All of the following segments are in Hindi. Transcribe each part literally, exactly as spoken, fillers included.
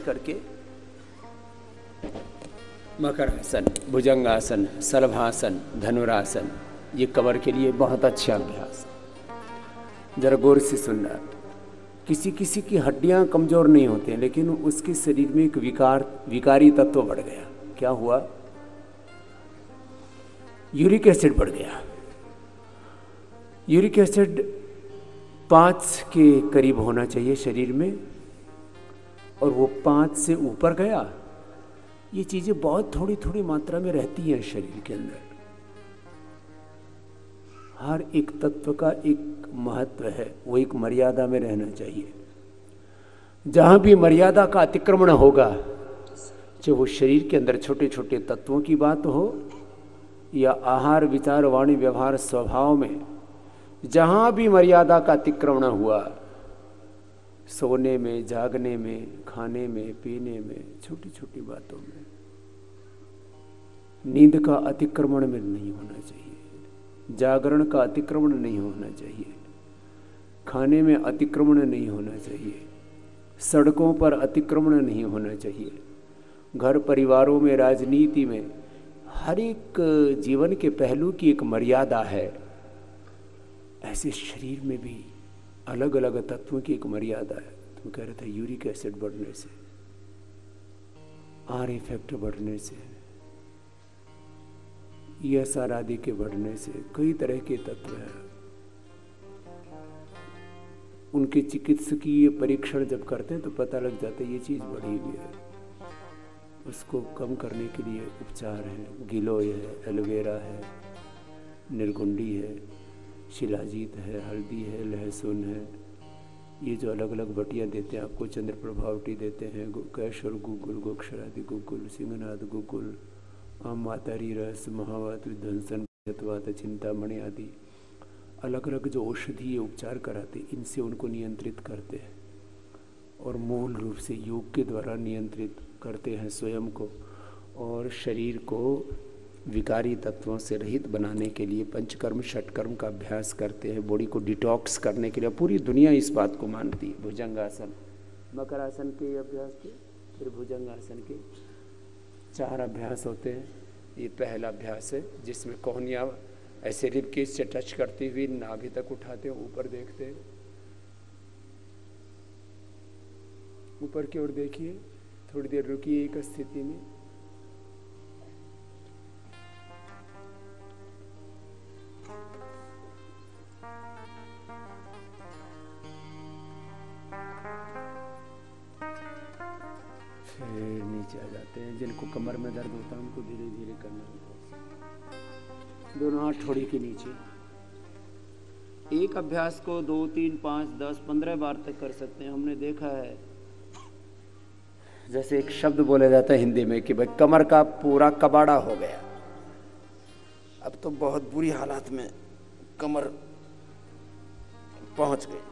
करके मकर आसन, भुजंगासन, सलभासन, धनुरासन, ये कमर के लिए बहुत अच्छा अभ्यास। जरा गौर से सुनना। किसी किसी की हड्डियां कमजोर नहीं होती हैं, लेकिन उसके शरीर में एक विकार विकारी तत्व बढ़ गया। क्या हुआ? यूरिक एसिड बढ़ गया। यूरिक एसिड पाँच के करीब होना चाहिए शरीर में, और वो पाँच से ऊपर गया। ये चीजें बहुत थोड़ी थोड़ी मात्रा में रहती हैं शरीर के अंदर। हर एक तत्व का एक महत्व है, वो एक मर्यादा में रहना चाहिए। जहां भी मर्यादा का अतिक्रमण होगा, चाहे वो शरीर के अंदर छोटे छोटे तत्वों की बात हो या आहार, विचार, वाणी, व्यवहार, स्वभाव में, जहां भी मर्यादा का अतिक्रमण हुआ, सोने में, जागने में, खाने में, पीने में, छोटी छोटी बातों में, नींद का अतिक्रमण में नहीं होना चाहिए, जागरण का अतिक्रमण नहीं होना चाहिए, खाने में अतिक्रमण नहीं होना चाहिए, सड़कों पर अतिक्रमण नहीं होना चाहिए, घर परिवारों में, राजनीति में, हर एक जीवन के पहलू की एक मर्यादा है। ऐसे शरीर में भी अलग अलग तत्वों की एक मर्यादा है। तुम कह रहे थे यूरिक एसिड बढ़ने से, आर इफेक्ट बढ़ने से, एस आर आदि के बढ़ने से, कई तरह के तत्व हैं। उनके चिकित्सकीय परीक्षण जब करते हैं तो पता लग जाता है ये चीज बढ़ी हुई है। उसको कम करने के लिए उपचार हैं। गिलोय है, एलोवेरा है, निर्गुंडी है, शिलाजीत है, हल्दी है, लहसुन है। ये जो अलग अलग बटियाँ देते हैं आपको, चंद्र प्रभावटी देते हैं, कैशोर गुगुल, गोक्षरादि गुगुल, सिंहनाद गुगुल, आम मातारी रस, महावात, विध्वंसन, वात, चिंतामणि आदि अलग अलग जो औषधीय उपचार कराते, इनसे उनको नियंत्रित करते हैं और मूल रूप से योग के द्वारा नियंत्रित करते हैं स्वयं को, और शरीर को विकारी तत्वों से रहित बनाने के लिए पंचकर्म षटकर्म का अभ्यास करते हैं, बॉडी को डिटॉक्स करने के लिए। पूरी दुनिया इस बात को मानती है। भुजंगासन, मकरासन के अभ्यास के, फिर भुजंगासन के चार अभ्यास होते हैं। ये पहला अभ्यास है जिसमें कोहनियाँ ऐसे रिबकेज से टच करती हुई नाभि तक उठाते हैं, ऊपर देखते हैं, ऊपर की ओर देखिए, थोड़ी देर रुकिए एक स्थिति में। फिर नीचे आ जाते हैं। जिनको कमर में दर्द होता है उनको धीरे धीरे करना होता है। दोनों हाथ ठोड़ी के नीचे। एक अभ्यास को दो, तीन, पाँच, दस, पंद्रह बार तक कर सकते हैं। हमने देखा है, जैसे एक शब्द बोला जाता है हिंदी में कि भाई कमर का पूरा कबाड़ा हो गया। अब तो बहुत बुरी हालात में कमर पहुंच गई।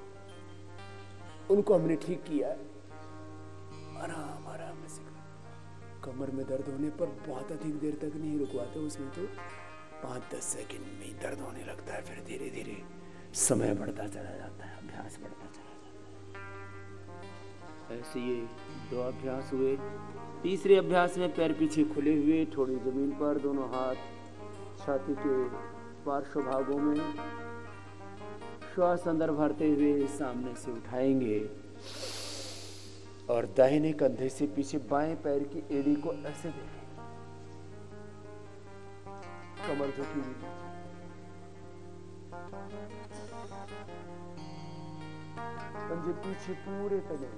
उनको हमने ठीक किया, आराम आराम से। कमर में दर्द होने पर बहुत अधिक देर तक नहीं रुकवाते, उसमें तो पाँच दस सेकंड में ही दर्द होने लगता है। फिर धीरे धीरे समय बढ़ता चला जाता है, अभ्यास बढ़ता चला जाता है। ऐसे ये दो अभ्यास हुए। तीसरे अभ्यास में पैर पीछे खुले हुए, थोड़ी जमीन पर, दोनों हाथ छाती के पार्श्व भागों में, श्वास अंदर भरते हुए सामने से उठाएंगे और दाहिने कंधे से पीछे बाएं पैर की एड़ी को ऐसे देखें, कमर झुकी हुई, पंजे पीछे पूरे तले।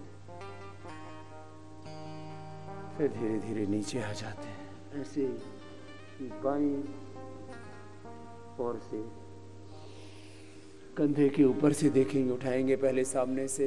फिर धीरे धीरे नीचे आ जाते हैं, ऐसे बाएं और से कंधे के ऊपर से देखेंगे, उठाएंगे पहले सामने से,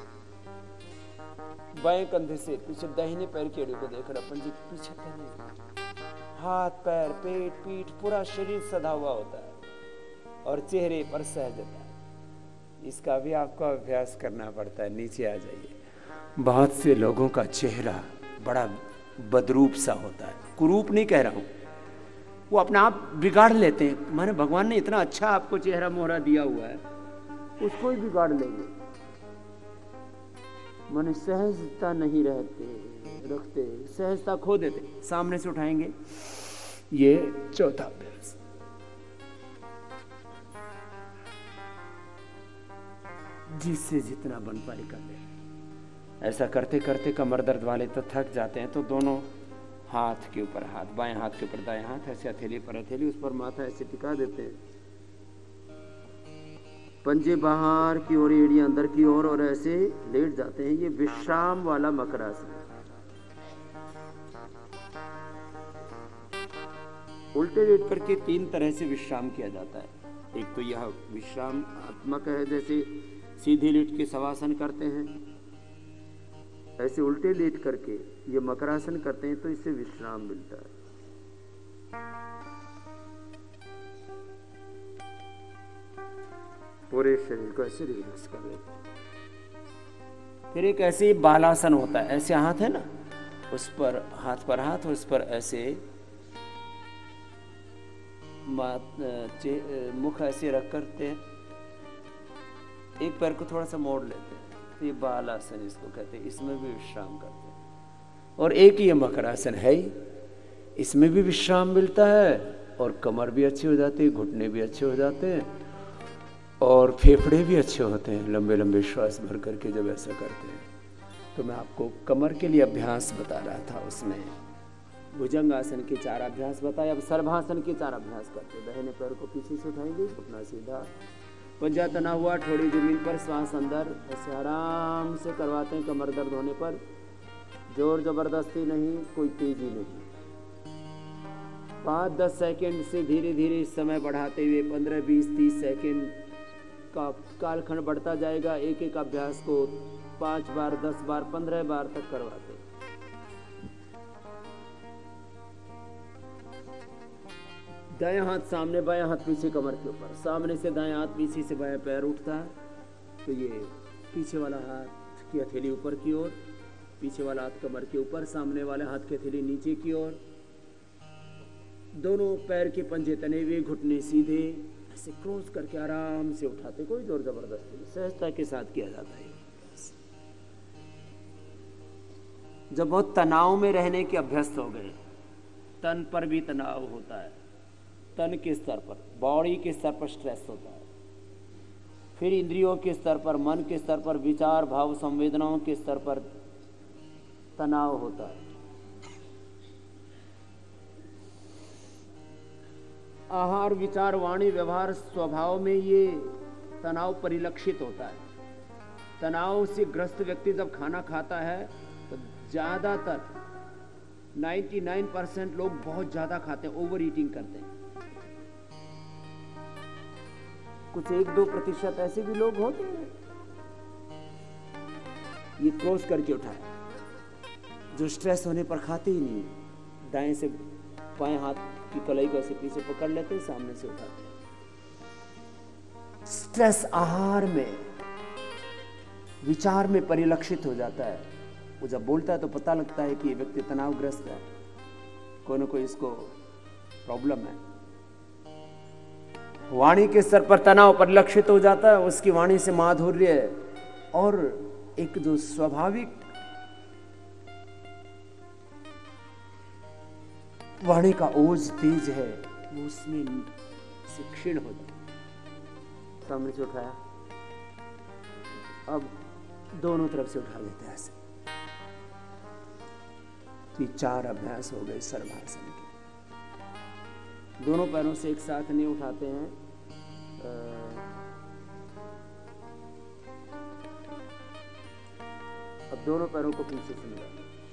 बाएं कंधे से पीछे दाहिने पैर की एड़ी को देख रहा, पंजे पीछे तले, हाथ, पैर, पेट, पीठ, पूरा शरीर सधा हुआ होता है और चेहरे पर सहजता। इसका भी आपको अभ्यास करना पड़ता है। नीचे आ जाइए। बहुत से लोगों का चेहरा बड़ा बदरूप सा होता है, कुरूप नहीं कह रहा हूं, वो अपना आप बिगाड़ लेते हैं। माने भगवान ने इतना अच्छा आपको चेहरा मोहरा दिया हुआ है, उसको ही बिगाड़ लेंगे। मन सहजता नहीं रहते रखते, सहजता खो देते। सामने से उठाएंगे, ये चौथा अभ्यास। जिससे जितना बन पाए कर ले। ऐसा करते करते कमर दर्द वाले तो थक जाते हैं, तो दोनों हाथ के ऊपर हाथ, बाएं हाथ के ऊपर दाएं हाथ, ऐसे हथेली पर हथेली, उस पर माथा ऐसे टिका देते हैं। पंजे बाहर की ओर, एड़ियां अंदर की ओर, और ऐसे लेट जाते हैं। ये विश्राम वाला मकरासन। उल्टे लेट करके तीन तरह से विश्राम किया जाता है। एक तो यह विश्राम आत्मक है, जैसे सीधे लेट के शवासन करते हैं, ऐसे उल्टे लेट करके ये मकरासन करते हैं, तो इससे विश्राम मिलता है। पूरे शरीर को ऐसे रिलैक्स कर लेते हैं। फिर एक ऐसे बालासन होता है, ऐसे हाथ है ना, उस पर हाथ पर हाथ, और उस पर ऐसे मुख ऐसे रख करते हैं, एक पैर को थोड़ा सा मोड़ लेते हैं, तो ये बालासन इसको कहते हैं। इसमें भी विश्राम करते हैं। और एक ये मकरासन है ही, इसमें भी विश्राम मिलता है, और कमर भी अच्छी हो जाती है, घुटने भी अच्छे हो जाते हैं, और फेफड़े भी अच्छे होते हैं, लंबे लंबे श्वास भर करके जब ऐसा करते हैं। तो मैं आपको कमर के लिए अभ्यास बता रहा था, उसमें भुजंगासन के चार अभ्यास बताए। अब सर्वासन के चार अभ्यास करते हैं। दाहिने पैर को पीछे से उठाएंगे, घुटना सीधा, पंजा तना हुआ, थोड़ी जमीन पर, श्वास अंदर, ऐसे आराम से करवाते हैं। कमर दर्द होने पर जोर जबरदस्ती नहीं, कोई तेजी नहीं। पाँच दस सेकंड से धीरे धीरे इस समय बढ़ाते हुए पंद्रह बीस तीस सेकंड का कालखंड बढ़ता जाएगा। एक एक अभ्यास को पांच बार, दस बार, पंद्रह बार तक करवाते हैं। दायां हाथ सामने, बायां हाथ पीछे कमर के ऊपर, सामने से दायां हाथ, पीछे से बायां पैर उठता है, तो ये पीछे वाला हाथ की हथेली ऊपर की ओर, पीछे वाला हाथ कमर के ऊपर, सामने वाले हाथ की हथेली नीचे की ओर, दोनों पैर के पंजे तने हुए, घुटने सीधे, ऐसे क्रॉस करके आराम से उठाते, कोई जोर जबरदस्ती नहीं, सहजता के साथ किया जाता है। जब बहुत तनाव में रहने के अभ्यस्त हो गए, तन पर भी तनाव होता है, तन के स्तर पर, बॉडी के स्तर पर स्ट्रेस होता है, फिर इंद्रियों के स्तर पर, मन के स्तर पर, विचार भाव संवेदनाओं के स्तर पर तनाव होता है। आहार, विचार, वाणी, व्यवहार, स्वभाव में ये तनाव परिलक्षित होता है। तनाव से ग्रस्त व्यक्ति जब खाना खाता है तो ज्यादातर निन्यानवे परसेंट लोग बहुत ज्यादा खाते हैं, ओवर ईटिंग करते हैं। कुछ एक दो प्रतिशत ऐसे भी लोग होते हैं। ये क्रॉस करके उठाया, जो स्ट्रेस होने पर खाते ही नहीं, दाएं से बाएं हाथ की कलाई को ऐसे पीछे पकड़ लेते हैं, सामने से उठाते हैं। स्ट्रेस आहार में, विचार में परिलक्षित हो जाता है। वो जब बोलता है तो पता लगता है कि ये व्यक्ति तनावग्रस्त है, कोई ना कोई इसको प्रॉब्लम है। वाणी के स्तर पर तनाव परिलक्षित हो जाता है, उसकी वाणी से माधुर्य और एक जो स्वाभाविक वाणी का ओज तेज है, वो उसमें से क्षीण हो जाता है। सामने से उठाया, अब दोनों तरफ से उठा लेते हैं ऐसे। ये चार अभ्यास हो गए सर्वासन के। दोनों पैरों से एक साथ नहीं उठाते हैं, अब दोनों पैरों को पीछे से मिला,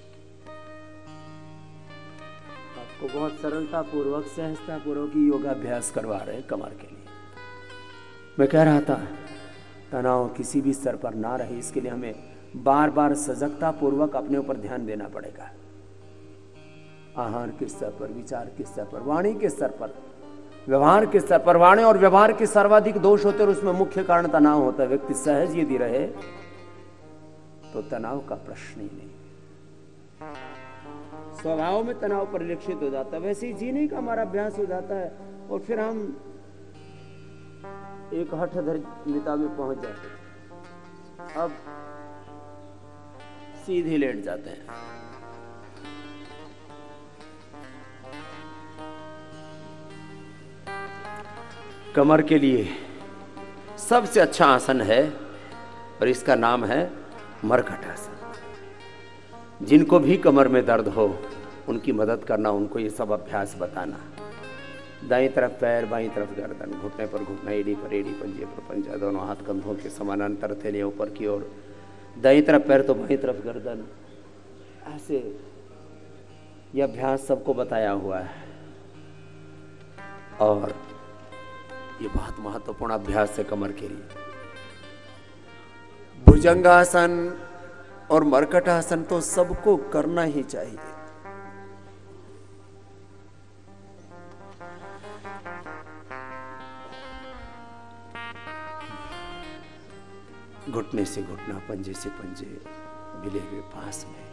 आपको बहुत सरलता पूर्वक, सहजता पूर्वक योगाभ्यास करवा रहे हैं कमर के लिए। मैं कह रहा था तनाव किसी भी स्तर पर ना रहे, इसके लिए हमें बार बार सजगता पूर्वक अपने ऊपर ध्यान देना पड़ेगा। आहार के स्तर पर, विचार के स्तर पर, वाणी के स्तर पर, व्यवहार के स्तर पर। वाणी और व्यवहार के सर्वाधिक दोष होते हैं और उसमें मुख्य कारण तनाव होता है। व्यक्ति सहज यदि रहे तो तनाव का प्रश्न ही नहीं, स्वभाव में तनाव परिलक्षित हो जाता है, वैसे ही जीने का हमारा अभ्यास हो जाता है और फिर हम एक हठधर्मिता में पहुंच जाते हैं। अब सीधे लेट जाते हैं। कमर के लिए सबसे अच्छा आसन है और इसका नाम है मरकट आसन। जिनको भी कमर में दर्द हो उनकी मदद करना, उनको ये सब अभ्यास बताना। दाईं तरफ पैर, बाईं तरफ गर्दन, घुटने पर घुटना, एड़ी पर एड़ी, पंजे पर पंजा, दोनों हाथ कंधों के समानांतर थे ऊपर की ओर। दाईं तरफ पैर तो बाईं तरफ गर्दन, ऐसे ये अभ्यास सबको बताया हुआ है। और ये बहुत महत्वपूर्ण अभ्यास है कमर के लिए। भुजंगासन और मरकटासन तो सबको करना ही चाहिए। घुटने से घुटना, पंजे से पंजे मिले हुए पास में,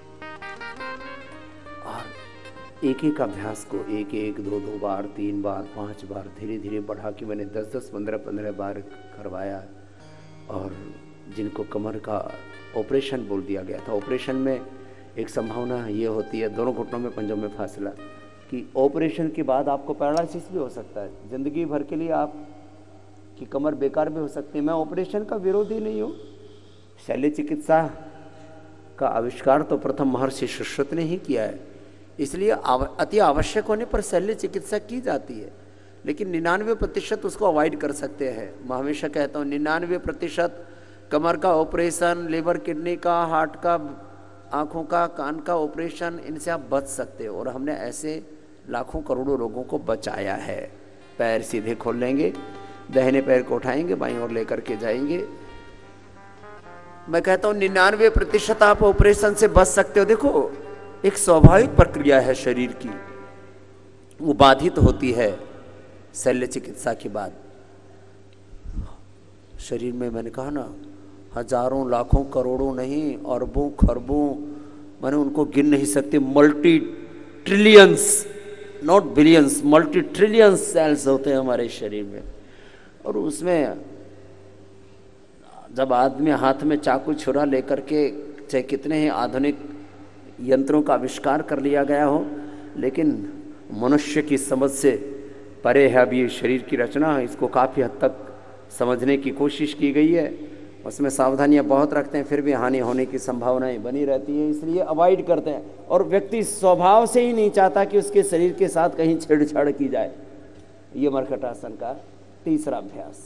और एक एक अभ्यास को एक एक दो दो बार, तीन बार, पांच बार धीरे धीरे बढ़ा के मैंने दस दस पंद्रह पंद्रह बार करवाया। और जिनको कमर का ऑपरेशन बोल दिया गया था, ऑपरेशन में एक संभावना ये होती है, दोनों घुटनों में पंजों में फासला, कि ऑपरेशन के बाद आपको पैरालिसिस भी हो सकता है। ज़िंदगी भर के लिए आप की कमर बेकार भी हो सकती है। मैं ऑपरेशन का विरोधी नहीं हूँ। शल्य चिकित्सा का आविष्कार तो प्रथम महर्षि सुश्रुत ने ही किया है, इसलिए आव, अति आवश्यक होने पर शल्य चिकित्सा की जाती है, लेकिन निन्यानवे प्रतिशत उसको अवॉइड कर सकते हैं। मैं हमेशा कहता हूँ निन्यानवे प्रतिशत कमर का ऑपरेशन, लिवर किडनी का, हार्ट का, आँखों का, कान का ऑपरेशन, इनसे आप बच सकते हो। और हमने ऐसे लाखों करोड़ों लोगों को बचाया है। पैर सीधे खोल लेंगे, दाहिने पैर को उठाएंगे, बाईं ओर लेकर के जाएंगे। मैं कहता हूँ निन्यानवे प्रतिशत आप ऑपरेशन से बच सकते हो। देखो, एक स्वाभाविक प्रक्रिया है शरीर की, वो बाधित होती है शल्य चिकित्सा के बाद। शरीर में मैंने कहा ना, हजारों लाखों करोड़ों नहीं, अरबों खरबों, मैंने उनको गिन नहीं सकते, multi trillions, not billions, multi trillions cells होते हैं हमारे शरीर में। और उसमें जब आदमी हाथ में चाकू छुरा लेकर के, चाहे कितने ही आधुनिक यंत्रों का आविष्कार कर लिया गया हो, लेकिन मनुष्य की समझ से परे है अभी शरीर की रचना। इसको काफ़ी हद तक समझने की कोशिश की गई है, उसमें सावधानियां बहुत रखते हैं, फिर भी हानि होने की संभावनाएं बनी रहती है, इसलिए अवॉइड करते हैं। और व्यक्ति स्वभाव से ही नहीं चाहता कि उसके शरीर के साथ कहीं छेड़छाड़ की जाए। ये मरकटासन का तीसरा अभ्यास।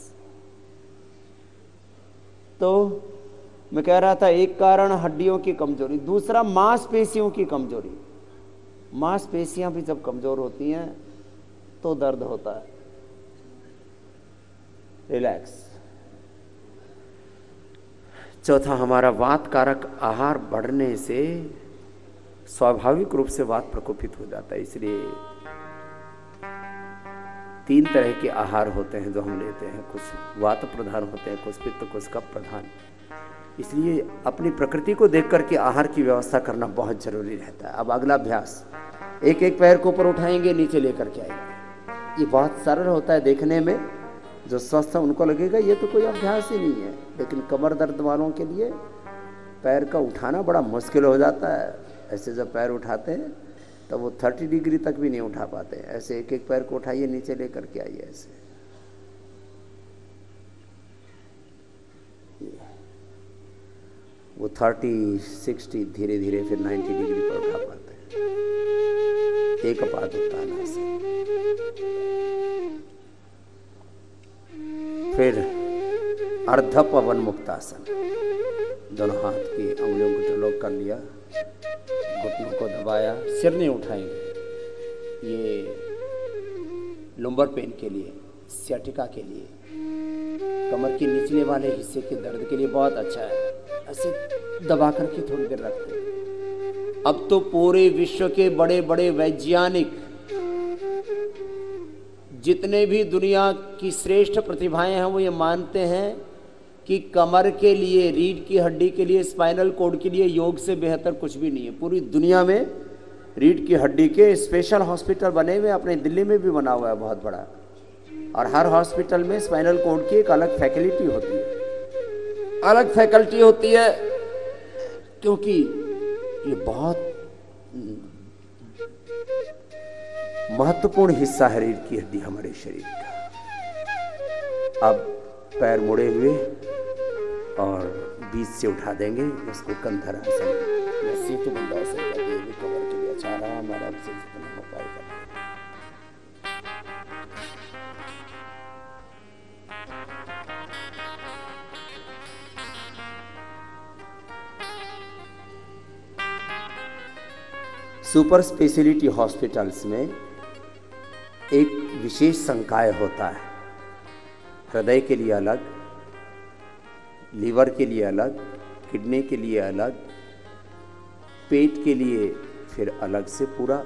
तो मैं कह रहा था, एक कारण हड्डियों की कमजोरी, दूसरा मांसपेशियों की कमजोरी। मांसपेशियां भी जब कमजोर होती हैं तो दर्द होता है। रिलैक्स। चौथा, हमारा वात कारक आहार बढ़ने से स्वाभाविक रूप से वात प्रकोपित हो जाता है। इसलिए तीन तरह के आहार होते हैं जो हम लेते हैं, कुछ वात प्रधान होते हैं, कुछ पित्त, कुछ कफ प्रधान। इसलिए अपनी प्रकृति को देख करके आहार की व्यवस्था करना बहुत जरूरी रहता है। अब अगला अभ्यास, एक एक पैर को ऊपर उठाएंगे, नीचे लेकर के आएंगे। ये बहुत सरल होता है देखने में, जो स्वस्थ है उनको लगेगा ये तो कोई अभ्यास ही नहीं है, लेकिन कमर दर्द वालों के लिए पैर का उठाना बड़ा मुश्किल हो जाता है। ऐसे जब पैर उठाते हैं तब वो तीस डिग्री तक भी नहीं उठा पाते। ऐसे एक एक पैर को उठाइए, नीचे लेकर के आइए, ऐसे वो तीस, साठ, धीरे धीरे फिर नब्बे डिग्री पर उठा पाते हैं। एक पाद उत्तान ऐसे, फिर अर्ध पवन मुक्तासन। दोनों हाथ की अंगुलियों को टलोक कर लिया, घुटनों को दबाया, सिर नहीं उठाएंगे। ये लुम्बर पेन के लिए, सियाटिका के लिए, कमर के निचले वाले हिस्से के दर्द के लिए बहुत अच्छा है। ऐसे दबा करके थोड़ी देर रखते हैं। अब तो पूरे विश्व के बड़े बड़े वैज्ञानिक, जितने भी दुनिया की श्रेष्ठ प्रतिभाएं हैं, वो ये मानते हैं कि कमर के लिए, रीढ़ की हड्डी के लिए, स्पाइनल कोड के लिए योग से बेहतर कुछ भी नहीं है। पूरी दुनिया में रीढ़ की हड्डी के स्पेशल हॉस्पिटल बने हुए, अपने दिल्ली में भी बना हुआ है बहुत बड़ा, और हर हॉस्पिटल में स्पाइनल कोड की एक अलग फैकल्टी होती है। अलग फैकल्टी होती है क्योंकि ये बहुत महत्वपूर्ण हिस्सा है रीढ़ की हड्डी हमारे शरीर का। अब पैर मुड़े हुए और बीच से उठा देंगे उसको कंधरासन या सेतु बंधासन कर देंगे। कमर के लिए अच्छा आराम आराम से जितना हो पाएगा। सुपर स्पेशलिटी हॉस्पिटल्स में एक विशेष संकाय होता है, हृदय के लिए अलग, लीवर के लिए अलग, किडनी के लिए अलग, पेट के लिए फिर अलग से पूरा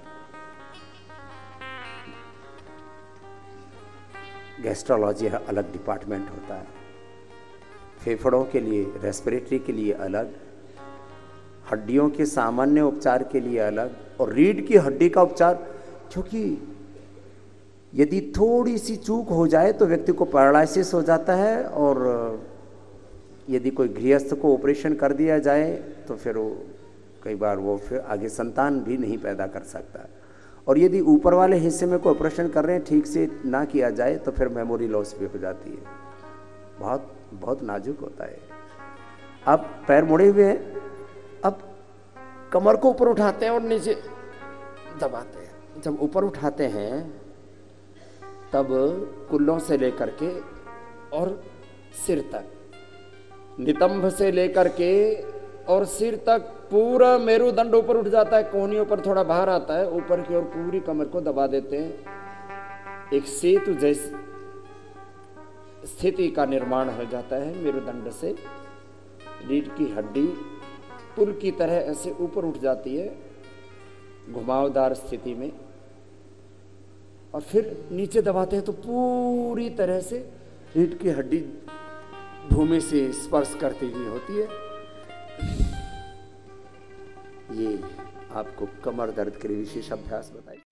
गैस्ट्रोलॉजी अलग डिपार्टमेंट होता है, फेफड़ों के लिए, रेस्पिरेटरी के लिए अलग, हड्डियों के सामान्य उपचार के लिए अलग, और रीढ़ की हड्डी का उपचार, क्योंकि यदि थोड़ी सी चूक हो जाए तो व्यक्ति को पैरालिसिस हो जाता है, और यदि कोई गृहस्थ को ऑपरेशन कर दिया जाए तो फिर वो कई बार वो फिर आगे संतान भी नहीं पैदा कर सकता। और यदि ऊपर वाले हिस्से में कोई ऑपरेशन कर रहे हैं ठीक से ना किया जाए तो फिर मेमोरी लॉस भी हो जाती है। बहुत बहुत नाजुक होता है। अब पैर मुड़े हुए हैं, अब कमर को ऊपर उठाते हैं और नीचे दबाते हैं। जब ऊपर उठाते हैं तब कुल्लों से लेकर के और सिर तक, नितंब से लेकर के और सिर तक पूरा मेरुदंड ऊपर उठ जाता है। कोहनियों पर थोड़ा बाहर आता है, ऊपर की ओर पूरी कमर को दबा देते हैं। एक सेतु जैसी स्थिति का निर्माण हो जाता है। मेरुदंड से रीढ़ की हड्डी पुल की तरह ऐसे ऊपर उठ जाती है घुमावदार स्थिति में, और फिर नीचे दबाते हैं तो पूरी तरह से रीढ़ की हड्डी भूमि से स्पर्श करती हुई होती है। ये आपको कमर दर्द के लिए विशेष अभ्यास बताइए।